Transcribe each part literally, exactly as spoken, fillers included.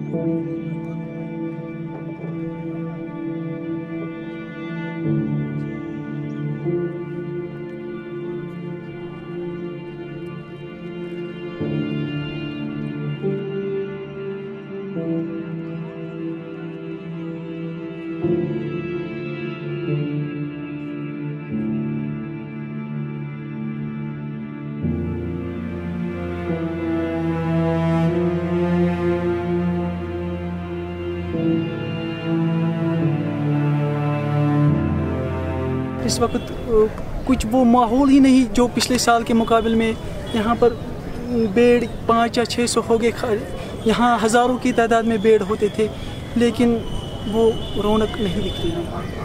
اس وقت کچھ وہ ماحول ہی نہیں جو پچھلے سال کے مقابل میں یہاں پر بیڑ پانچ یا چھ سو ہو گئے. یہاں ہزاروں کی تعداد میں بیڑ ہوتے تھے لیکن وہ رونق نہیں دکھ رہی.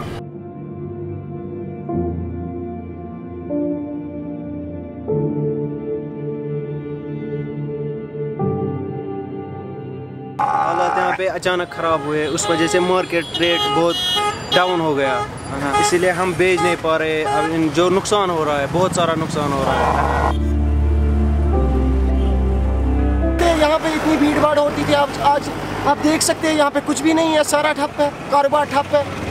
حالات یہاں پہ اچانک خراب ہوئے, اس وجہ سے مارکیٹ ریٹ بہت ڈاؤن ہو گیا, اسی لیے ہم بیچ نہیں پا رہے. اب جو نقصان ہو رہا ہے بہت سارا نقصان ہو رہا ہے. یہاں پہ اتنی بھیڑ بھاڑ ہوتی تھی, آج آج آپ دیکھ سکتے ہیں یہاں پہ کچھ بھی نہیں ہے, سارا ٹھپ ہے, کاروبار ٹھپ ہے.